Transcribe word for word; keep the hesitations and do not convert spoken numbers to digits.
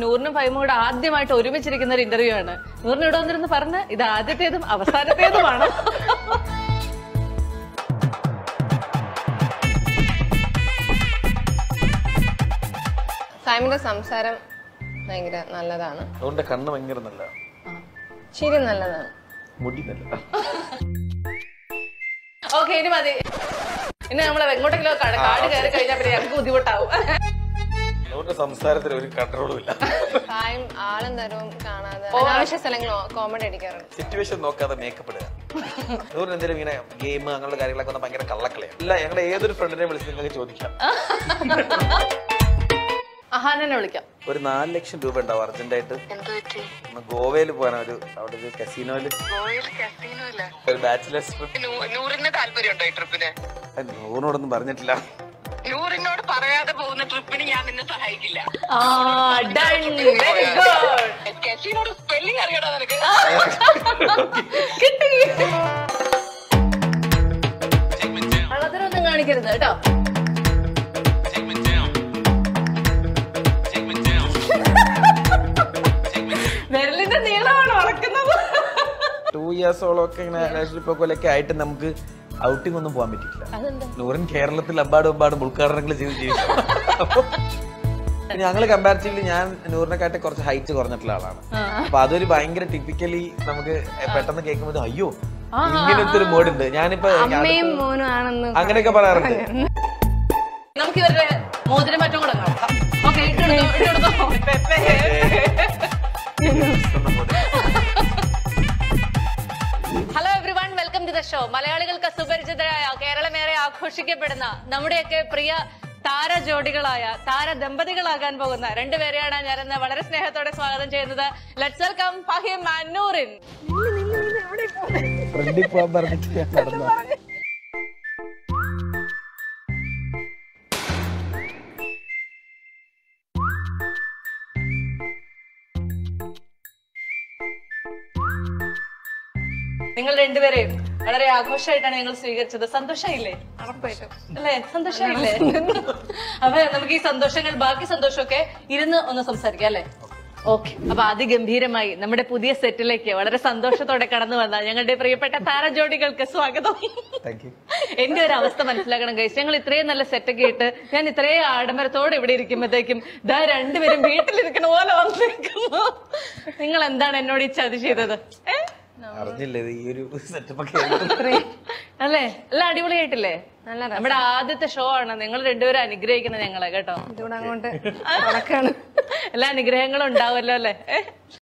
നൂറിനും ഫൈമും കൂടെ ആദ്യമായിട്ട് ഒരുമിച്ചിരിക്കുന്ന ഒരു ഇന്റർവ്യൂ ആണ്. നൂറിന് ഇവിടെ വന്നിരുന്ന് പറഞ്ഞ് ഇത് ആദ്യത്തേതും അവസാനത്തേതുമാണ്. ഫൈമിന്റെ സംസാരം ഭയങ്കര നല്ലതാണ്. അതുകൊണ്ട് കണ്ണ് ഭയങ്കര നല്ലതാണ്. ചിരി നല്ലതാണ്. മുടി നല്ലതാണ്. ഓക്കെ, ഇനി മതി. ഇനി നമ്മളെ എങ്ങോട്ടെങ്കിലും കാട് കയറി കഴിഞ്ഞാൽ പിന്നെ ഞങ്ങൾക്ക് ബുദ്ധിമുട്ടാവും. അതുകൊണ്ട് സംസാരത്തിൽ ഒരു കൺട്രോളും ഇല്ല. ഫൈം ആളും തരവും കാണാതെ അനാവശ്യ സ്ഥലങ്ങൾ കോമഡി അടിക്കാറുണ്ട്. സിറ്റുവേഷൻ നോക്കാതെ മേക്കപ്പ് ഇടുക. അതുകൊണ്ട് എന്തെങ്കിലും ഇങ്ങനെ ഗെയിം അങ്ങനെയുള്ള കാര്യങ്ങളൊക്കെ വന്നാൽ ഭയങ്കര കള്ളക്കളിയാണ്. ഇല്ല, ഞങ്ങളുടെ ഏതൊരു ഫ്രണ്ടിനെ വിളിച്ച് നിങ്ങൾക്ക് ചോദിക്കാം. അഹാനെ വിളിക്കാം. ഒരു നാല് ലക്ഷം രൂപ ഉണ്ടാവും അർജന്റായിട്ട്. ഗോവയിൽ പോകാൻ ഒരു അവിടെ ഒരു കസീനോയില് ഒരു ബാച്ചിലേഴ്സ് ട്രിപ്പ്. നൂറിന് താല്പര്യമുണ്ടോ ഈ ട്രിപ്പിന്? നൂറിനോടൊന്നും പറഞ്ഞിട്ടില്ല. നൂറിനോട് പറയാതെ പോകുന്ന ട്രിപ്പിന് ഞാൻ നിന്നെ സഹായിക്കില്ല. കസീനോട് സ്പെല്ലിംഗ് അറിയണോ നിനക്ക്? കള്ളത്തരൊന്നും കാണിക്കരുത് കേട്ടോ. വിരലിന്റെ നീളമാണ് വളക്കുന്നത്. ടൂ ഇയേഴ്സോളം ഒക്കെ ഇങ്ങനെ റിലേഷൻഷിപ്പ് പോലെയൊക്കെ ആയിട്ട് നമുക്ക് ഔട്ടിംഗ് ഒന്നും പോകാൻ പറ്റില്ല. നൂറിൻ കേരളത്തിൽ അമ്പാടും അമ്പാടും ഉദ്ഘാടനങ്ങൾ ചെയ്ത് ജീവിക്കും. ഞങ്ങള് കമ്പാരിറ്റീവ്ലി ഞാൻ നൂറിനെക്കാട്ടെ കുറച്ച് ഹൈറ്റ് കുറഞ്ഞിട്ടുള്ള ആളാണ്. അപ്പൊ അതൊരു ഭയങ്കര ടിപ്പിക്കലി നമുക്ക് പെട്ടെന്ന് കേൾക്കുമ്പോൾ അയ്യോ ഇങ്ങനത്തെ ഒരു മോഡുണ്ട്. ഞാനിപ്പോ അങ്ങനെയൊക്കെ പറയാറുണ്ട്. നമുക്ക് ഇവരുടെ മോതിരം മറ്റും കൂടെ കാണാം. Hello everyone, welcome to the show. മലയാളികൾക്ക് സുപരിചിതരായ, കേരളമേറെ ആഘോഷിക്കപ്പെടുന്ന, നമ്മുടെയൊക്കെ പ്രിയ താര ജോഡികളായ താര ദമ്പതികളാകാൻ പോകുന്ന രണ്ടുപേരെയാണ് ഞാൻ ഇന്ന് വളരെ സ്നേഹത്തോടെ സ്വാഗതം ചെയ്യുന്നത്. Let's welcome Fahim and Noorin. നിങ്ങൾ രണ്ടുപേരെയും വളരെ ആഘോഷമായിട്ടാണ് ഞങ്ങൾ സ്വീകരിച്ചത്. സന്തോഷമായില്ലേ? അല്ലേ, സന്തോഷമായില്ലേ? അപ്പൊ നമുക്ക് ഈ സന്തോഷങ്ങൾ, ബാക്കി സന്തോഷമൊക്കെ ഇരുന്ന് ഒന്ന് സംസാരിക്കാം അല്ലെ? ഓക്കെ. അപ്പൊ അതിഗംഭീരമായി നമ്മുടെ പുതിയ സെറ്റിലേക്ക് വളരെ സന്തോഷത്തോടെ കടന്നു വന്ന ഞങ്ങളുടെ പ്രിയപ്പെട്ട താരജോഡികൾക്ക് സ്വാഗതം. എന്റെ ഒരു അവസ്ഥ മനസ്സിലാക്കണം ഗൈസ്. ഞങ്ങൾ ഇത്രയും നല്ല സെറ്റൊക്കെ ഇട്ട് ഞാൻ ഇത്രയും ആഡംബരത്തോടെ ഇവിടെ ഇരിക്കുമ്പോഴത്തേക്കും ദാ രണ്ടുപേരും വീട്ടിലിരിക്കണ പോലെ വന്നിരിക്കുന്നു. നിങ്ങൾ എന്താണ് എന്നോട് ഈ ചതി ചെയ്തത്? ഏഹ് അറിഞ്ഞില്ലേ ഈ ഒരു സെറ്റപ്പ് അല്ലേ? എല്ലാം അടിപൊളിയായിട്ടില്ലേ? നമ്മുടെ ആദ്യത്തെ ഷോ ആണ്. നിങ്ങൾ രണ്ടുപേരും അനുഗ്രഹിക്കണം ഞങ്ങളെ കേട്ടോ. അങ്ങോട്ട് എല്ലാ അനുഗ്രഹങ്ങളും ഉണ്ടാവുമല്ലോ അല്ലേ?